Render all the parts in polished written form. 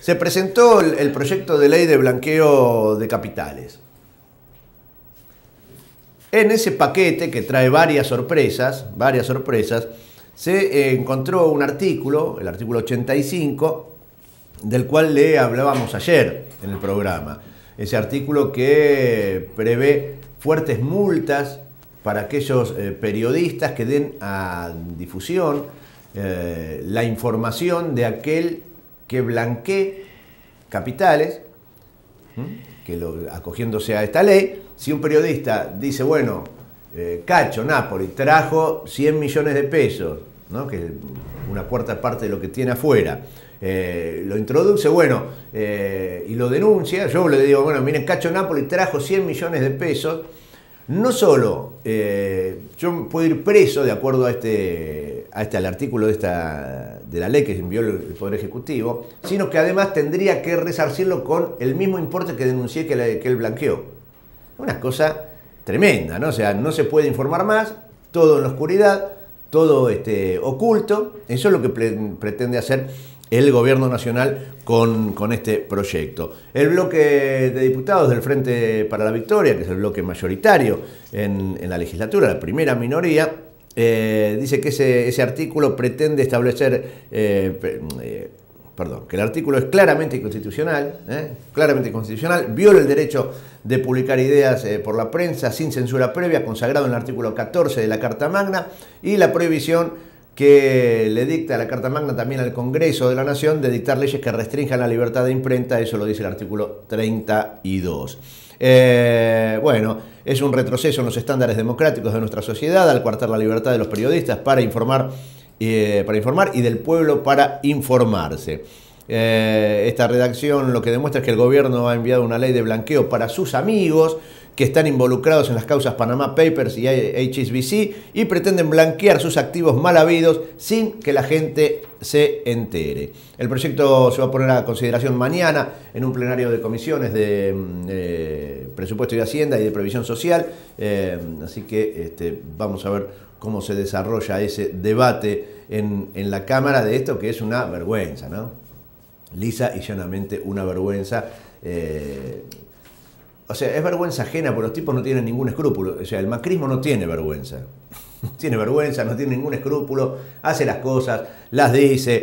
Se presentó el proyecto de ley de blanqueo de capitales. En ese paquete, que trae varias sorpresas, se encontró un artículo, el artículo 85, del cual le hablábamos ayer en el programa. Ese artículo que prevé fuertes multas para aquellos periodistas que den a difusión la información de aquel que blanquee capitales, acogiéndose a esta ley. Si un periodista dice, bueno, Cacho Napoli trajo 100 millones de pesos, ¿no?, que es una cuarta parte de lo que tiene afuera, lo introduce, bueno, y lo denuncia, yo le digo, bueno, miren, Cacho Napoli trajo 100 millones de pesos, no solo yo puedo ir preso de acuerdo al artículo de la ley que envió el Poder Ejecutivo, sino que además tendría que resarcirlo con el mismo importe que denuncié que él blanqueó. Una cosa tremenda, ¿no? O sea, no se puede informar más, todo en la oscuridad, todo oculto. Eso es lo que pretende hacer el Gobierno Nacional con este proyecto. El bloque de diputados del Frente para la Victoria, que es el bloque mayoritario en la legislatura, la primera minoría, dice que ese artículo pretende establecer, que el artículo es claramente inconstitucional, viola el derecho de publicar ideas por la prensa sin censura previa, consagrado en el artículo 14 de la Carta Magna, y la prohibición que le dicta la Carta Magna también al Congreso de la Nación de dictar leyes que restrinjan la libertad de imprenta. Eso lo dice el artículo 32. Bueno, es un retroceso en los estándares democráticos de nuestra sociedad al coartar la libertad de los periodistas para informar y del pueblo para informarse. Esta redacción lo que demuestra es que el gobierno ha enviado una ley de blanqueo para sus amigos que están involucrados en las causas Panama Papers y HSBC y pretenden blanquear sus activos mal habidos sin que la gente se entere. El proyecto se va a poner a consideración mañana en un plenario de comisiones de Presupuesto y Hacienda y de Previsión Social, así que vamos a ver cómo se desarrolla ese debate en la Cámara de esto, que es una vergüenza, ¿no? Lisa y llanamente una vergüenza. O sea, es vergüenza ajena, porque los tipos no tienen ningún escrúpulo. O sea, el macrismo no tiene vergüenza. No tiene vergüenza, no tiene ningún escrúpulo, hace las cosas, las dice,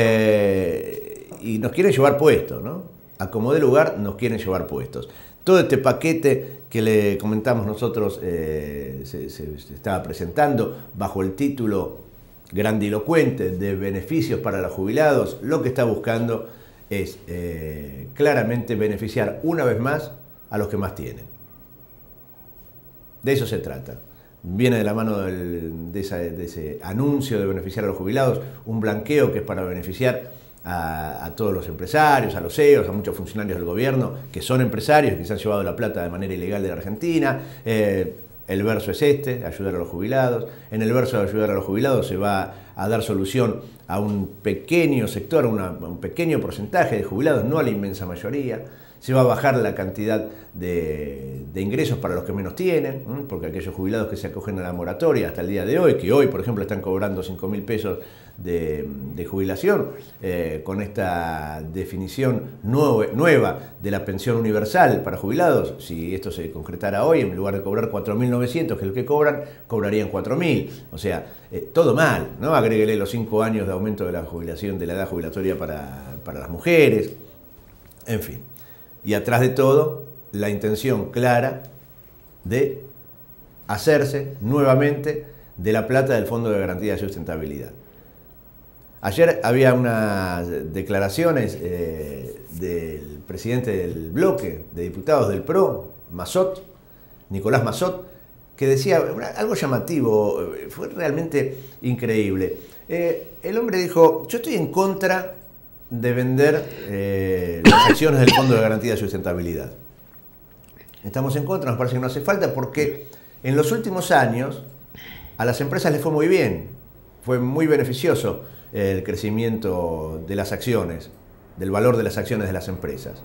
y nos quieren llevar puestos, ¿no? A como dé lugar nos quieren llevar puestos. Todo este paquete que le comentamos nosotros se estaba presentando bajo el título grandilocuente de beneficios para los jubilados, lo que está buscando es claramente beneficiar una vez más a los que más tienen. De eso se trata. Viene de la mano de ese anuncio de beneficiar a los jubilados, un blanqueo que es para beneficiar a todos los empresarios, a los CEOs, a muchos funcionarios del gobierno que son empresarios, que se han llevado la plata de manera ilegal de la Argentina. El verso es ayudar a los jubilados. En el verso de ayudar a los jubilados se va a dar solución a un pequeño sector, a un pequeño porcentaje de jubilados, no a la inmensa mayoría. Se va a bajar la cantidad de ingresos para los que menos tienen, porque aquellos jubilados que se acogen a la moratoria hasta el día de hoy, que hoy, por ejemplo, están cobrando 5.000 pesos de jubilación, con esta definición nueva de la pensión universal para jubilados, si esto se concretara hoy, en lugar de cobrar 4.900, que es lo que cobran, cobrarían 4.000. O sea, todo mal, ¿no? Agréguele los 5 años de aumento de la jubilación, de la edad jubilatoria para las mujeres, en fin. Y atrás de todo, la intención clara de hacerse nuevamente de la plata del Fondo de Garantía de Sustentabilidad. Ayer había unas declaraciones del presidente del bloque de diputados del PRO, Massot, Nicolás Massot, que decía algo llamativo, fue realmente increíble. El hombre dijo, yo estoy en contra de vender las acciones del Fondo de Garantía de Sustentabilidad. Estamos en contra, nos parece que no hace falta, porque en los últimos años a las empresas les fue muy bien, fue muy beneficioso el crecimiento de las acciones, del valor de las acciones de las empresas.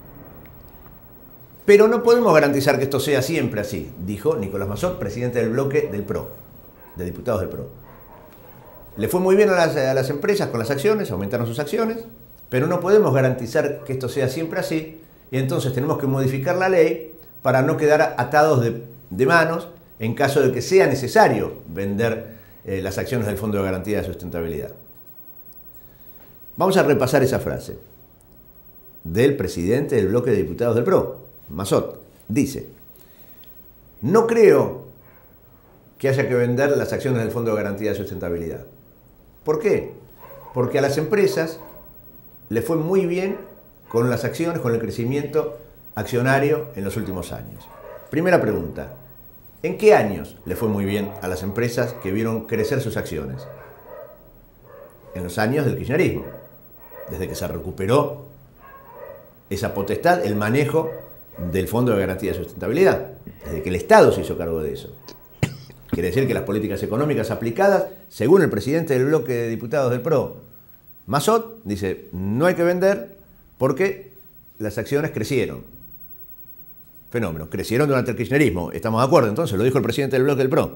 Pero no podemos garantizar que esto sea siempre así, dijo Nicolás Massot, presidente del bloque del PRO, de diputados del PRO. Le fue muy bien a las empresas con las acciones, aumentaron sus acciones, pero no podemos garantizar que esto sea siempre así, y entonces tenemos que modificar la ley para no quedar atados de manos en caso de que sea necesario vender las acciones del Fondo de Garantía de Sustentabilidad. Vamos a repasar esa frase del presidente del bloque de diputados del PRO, Massot. Dice: no creo que haya que vender las acciones del Fondo de Garantía de Sustentabilidad. ¿Por qué? Porque a las empresas les fue muy bien con las acciones, con el crecimiento accionario en los últimos años. Primera pregunta: ¿en qué años le fue muy bien a las empresas que vieron crecer sus acciones? En los años del kirchnerismo, desde que se recuperó esa potestad, el manejo del Fondo de Garantía de Sustentabilidad, desde que el Estado se hizo cargo de eso. Quiere decir que las políticas económicas aplicadas, según el presidente del bloque de diputados del PRO, Massot, dice: no hay que vender porque las acciones crecieron. Fenómeno, crecieron durante el kirchnerismo, estamos de acuerdo, entonces lo dijo el presidente del bloque del PRO.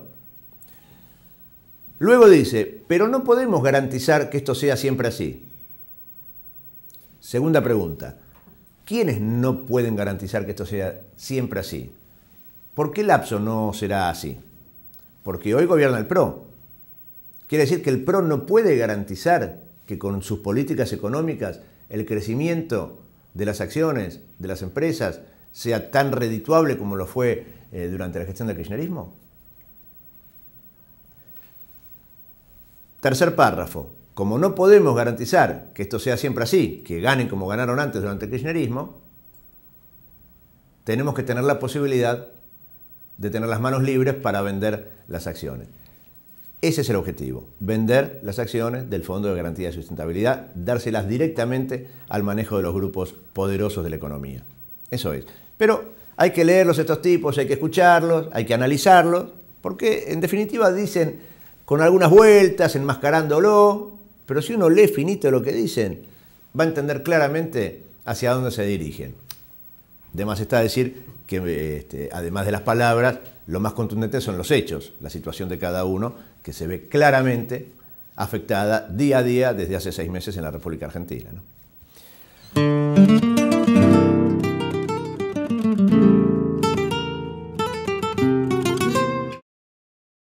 Luego dice: pero no podemos garantizar que esto sea siempre así. Segunda pregunta: ¿quiénes no pueden garantizar que esto sea siempre así? ¿Por qué lapso no será así? Porque hoy gobierna el PRO. Quiere decir que el PRO no puede garantizar que con sus políticas económicas el crecimiento de las acciones de las empresas sea tan redituable como lo fue durante la gestión del kirchnerismo. Tercer párrafo: como no podemos garantizar que esto sea siempre así, que ganen como ganaron antes durante el kirchnerismo, tenemos que tener la posibilidad de tener las manos libres para vender las acciones. Ese es el objetivo: vender las acciones del Fondo de Garantía de Sustentabilidad, dárselas directamente al manejo de los grupos poderosos de la economía. Eso es. Pero hay que leerlos estos tipos, hay que escucharlos, hay que analizarlos, porque en definitiva dicen con algunas vueltas, enmascarándolo, pero si uno lee finito lo que dicen, va a entender claramente hacia dónde se dirigen. De más está decir que además de las palabras, lo más contundente son los hechos, la situación de cada uno, que se ve claramente afectada día a día desde hace 6 meses en la República Argentina, ¿no?